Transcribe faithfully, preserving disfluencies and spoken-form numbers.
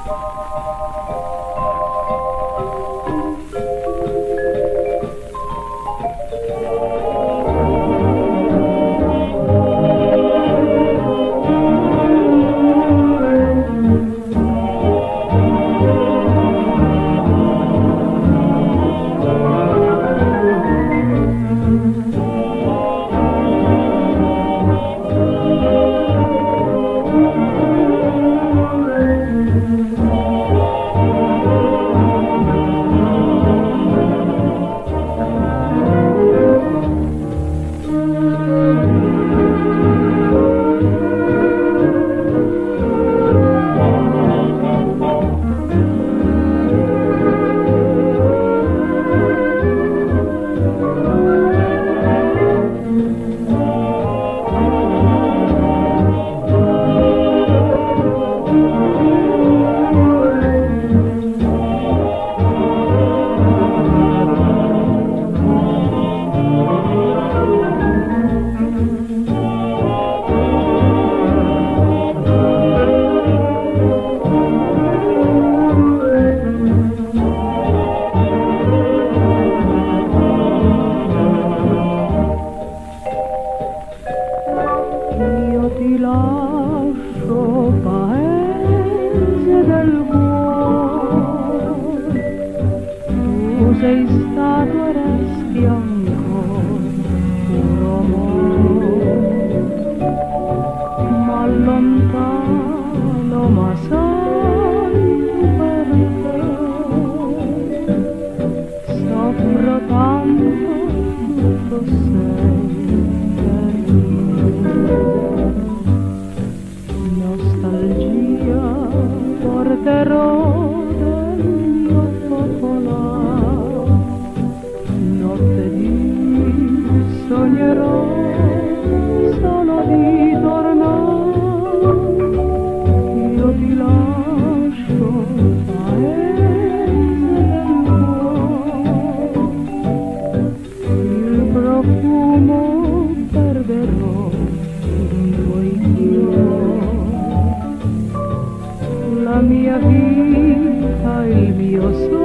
sei stato e resti ancora puro amore, ma lontano, ma sai perché soffro tanto, tutto sei per me. Nostalgia porterò del mio popolare, notte di sognerò solo di tornare. Io ti lascio paese del cuore, il profumo perderò in tuoi fiori, la mia vita, il mio sogno